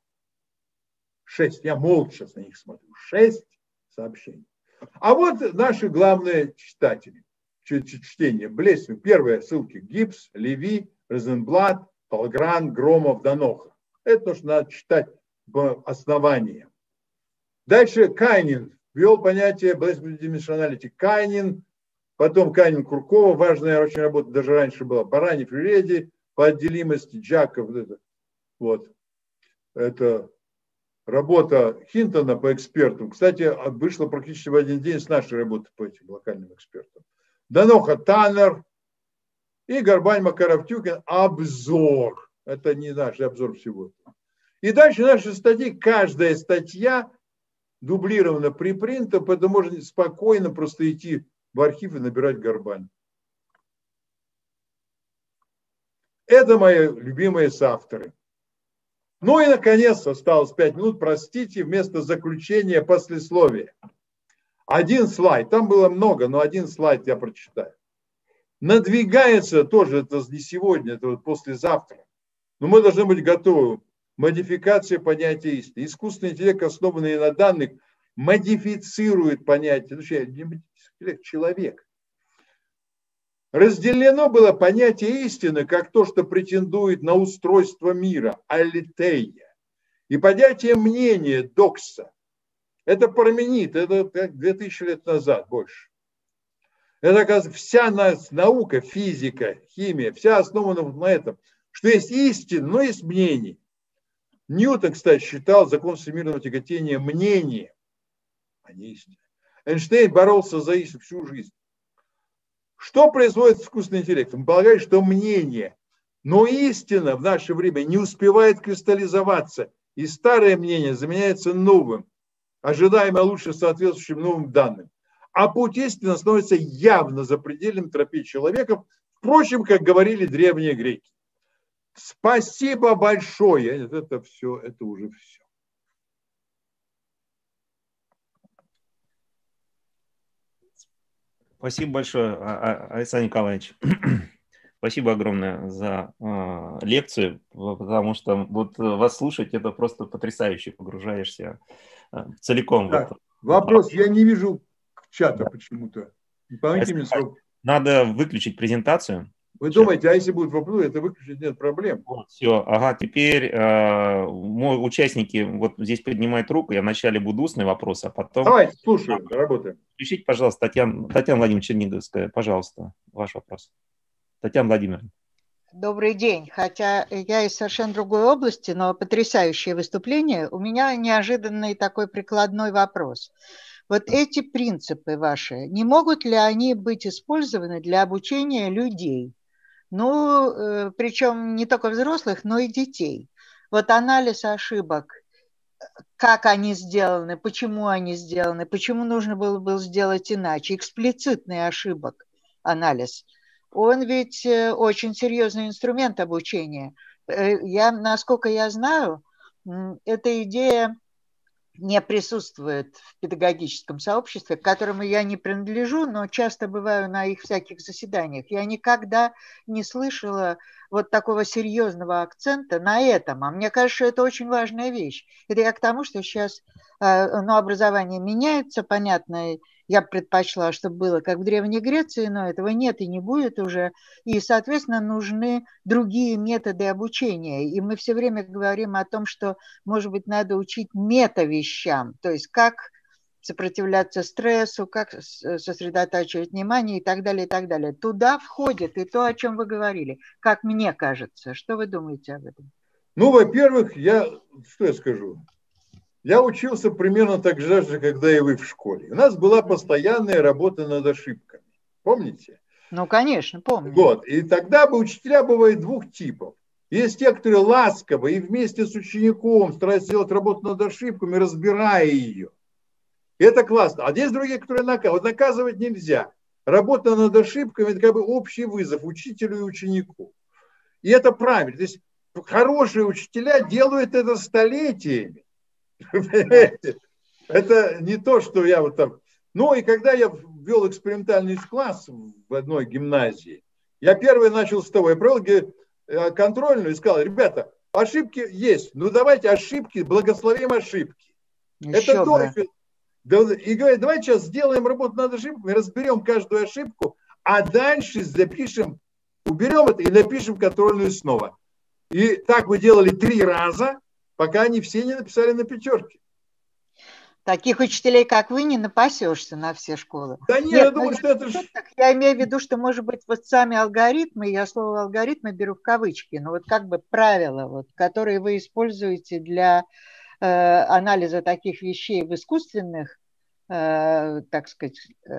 Я молча на них смотрю. 6 сообщений. А вот наши главные читатели. Чтение. Блесну. Первые ссылки. Гибс, Леви, Розенблат, Полгран, Громов, Доноха. Это то, что надо читать в основании. Дальше Кайнин ввел понятие Blessed Dimensionality. Кайнин, потом Кайнин Куркова. Важная очень работа, даже раньше была. Баранев и Реди по отделимости, Джаков. Вот. Это работа Хинтона по экспертам. Кстати, вышла практически в один день с нашей работы по этим локальным экспертам. Доноха, Таннер и Горбань, Макаров, Тюкин. Обзор. Это не наш обзор всего. И дальше наши статьи. Каждая статья дублирована припринтом, поэтому можно спокойно просто идти в архив и набирать Горбань. Это мои любимые соавторы. Ну и, наконец, осталось 5 минут, простите, вместо заключения послесловия. Один слайд, там было много, но один слайд я прочитаю. Надвигается тоже, это не сегодня, это вот послезавтра. Но мы должны быть готовы. Модификация понятия истины. Искусственный интеллект, основанный на данных, модифицирует понятие. Человек. Разделено было понятие истины как то, что претендует на устройство мира, алитея. И понятие мнения, докса. Это парменид, это как 2000 лет назад больше. Это, оказывается, вся наука, физика, химия, вся основана на этом, что есть истина, но есть мнение. Ньютон, кстати, считал закон всемирного тяготения мнением, а не истиной. Эйнштейн боролся за истину всю жизнь. Что производит искусственный интеллект? Он полагает, что мнение, но истина в наше время не успевает кристаллизоваться, и старое мнение заменяется новым, ожидаемо лучше соответствующим новым данным. А путь истины становится явно запредельным тропе человека, впрочем, как говорили древние греки. Спасибо большое. Это все, это уже все. Спасибо большое, Александр Николаевич. Спасибо огромное за лекцию, потому что вот вас слушать, это просто потрясающе, погружаешься целиком. Да. Вопрос, я не вижу чата почему-то. Помогите мне. Надо выключить презентацию. Вы думаете, а если будут вопросы, это выключить, нет проблем. Вот, все, ага, теперь участники вот здесь поднимают руку, я вначале буду устный вопрос, а потом... Давайте, слушаю, работаем. Включите, пожалуйста, Татьяна Владимировна Черниговская, пожалуйста, ваш вопрос. Татьяна Владимировна. Добрый день. Хотя я из совершенно другой области, но потрясающее выступление. У меня неожиданный такой прикладной вопрос. Вот эти принципы ваши, не могут ли они быть использованы для обучения людей? Ну, причем не только взрослых, но и детей. Вот анализ ошибок, как они сделаны, почему нужно было сделать иначе, эксплицитный ошибок анализ. Он ведь очень серьезный инструмент обучения. Насколько я знаю, эта идея не присутствует в педагогическом сообществе, к которому я не принадлежу, но часто бываю на их всяких заседаниях. Я никогда не слышала вот такого серьезного акцента на этом. А мне кажется, что это очень важная вещь. Это я к тому, что сейчас образование меняется, понятно, я предпочла, чтобы было как в Древней Греции, но этого нет и не будет уже. И, соответственно, нужны другие методы обучения. И мы все время говорим о том, что, может быть, надо учить метавещам, то есть как сопротивляться стрессу, как сосредотачивать внимание и так далее, и так далее. Туда входит и то, о чем вы говорили, как мне кажется. Что вы думаете об этом? Ну, во-первых, что я скажу? Я учился примерно так же, когда и вы в школе. У нас была постоянная работа над ошибками. Помните? Ну, конечно, помню. Вот. И тогда учителя бывают двух типов. Есть те, которые ласково и вместе с учеником стараются сделать работу над ошибками, разбирая ее. И это классно. А есть другие, которые наказывают. Вот наказывать нельзя. Работа над ошибками – это как бы общий вызов учителю и ученику. И это правильно. То есть хорошие учителя делают это столетиями. Это не то, что я вот там... Ну и когда я ввел экспериментальный класс в одной гимназии, я первый начал с того, я провел контрольную и сказал: ребята, ошибки есть, ну давайте ошибки, благословим ошибки. Это дорого. И говорят, давайте сейчас сделаем работу над ошибками, разберем каждую ошибку, а дальше запишем, уберем это и напишем контрольную снова. И так мы делали 3 раза, пока они все не написали на 5. Таких учителей, как вы, не напасешься на все школы. Да нет, я думаю, что это... Я имею в виду, что, может быть, вот сами алгоритмы, я слово алгоритмы беру в кавычки, но вот как бы правила, вот, которые вы используете для анализа таких вещей в искусственных, так сказать,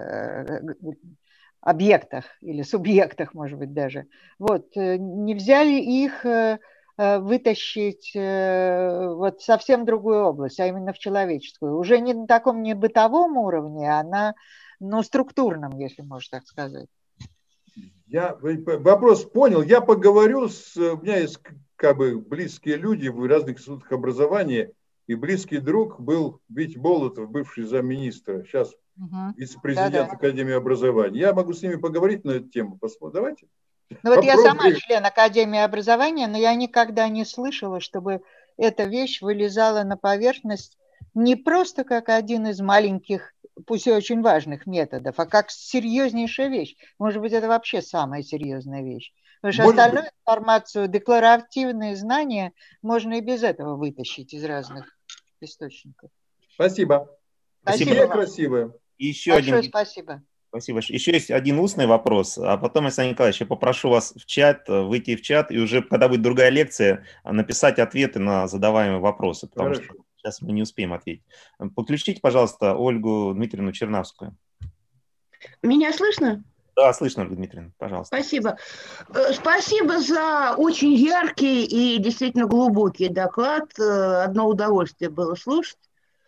объектах или субъектах, может быть, даже. Вот, не взяли их вытащить вот совсем другую область, а именно в человеческую. Уже не на таком не бытовом уровне, а на структурном, если можно так сказать. Я вопрос понял. Я поговорю у меня есть как бы близкие люди в разных институтах образования, и близкий друг был Витя Болотов, бывший замминистра, сейчас вице-президент Академии образования. Я могу с ними поговорить на эту тему. Давайте. Ну вот я сама член Академии образования, но я никогда не слышала, чтобы эта вещь вылезала на поверхность не просто как один из маленьких, пусть и очень важных методов, а как серьезнейшая вещь. Может быть, это вообще самая серьезная вещь. Потому что остальную информацию, декларативные знания можно и без этого вытащить из разных источников. Спасибо. Спасибо. Красиво. Еще большое спасибо. Спасибо. Еще есть один устный вопрос, а потом, Александр Николаевич, я попрошу вас в чат, выйти в чат, и уже, когда будет другая лекция, написать ответы на задаваемые вопросы, потому что сейчас мы не успеем ответить. Подключите, пожалуйста, Ольгу Дмитриевну Чернавскую. Меня слышно? Да, слышно, Ольга Дмитриевна, пожалуйста. Спасибо. Спасибо за очень яркий и действительно глубокий доклад. Одно удовольствие было слушать.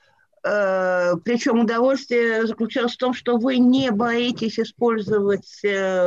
Причем удовольствие заключалось в том, что вы не боитесь использовать,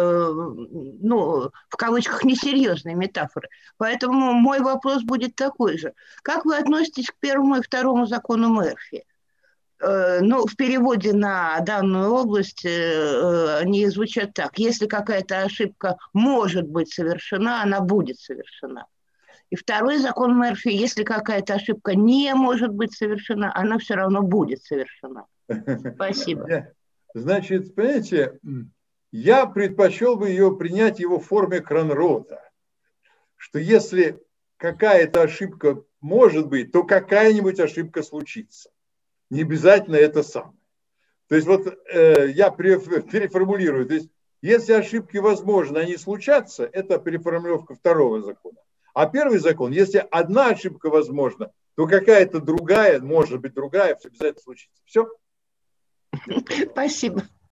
ну, в кавычках, несерьезные метафоры. Поэтому мой вопрос будет такой же. Как вы относитесь к первому и второму закону Мерфи? Ну, в переводе на данную область они звучат так. Если какая-то ошибка может быть совершена, она будет совершена. И второй закон Мерфи, если какая-то ошибка не может быть совершена, она все равно будет совершена. Спасибо. Значит, понимаете, я предпочел бы ее принять его в форме Кронрода, что если какая-то ошибка может быть, то какая-нибудь ошибка случится. Не обязательно это самое. То есть вот я переформулирую. То есть если ошибки возможны, они случатся, это переформулировка второго закона. А первый закон, если одна ошибка возможна, то какая-то другая, может быть другая, все обязательно случится. Все. Спасибо.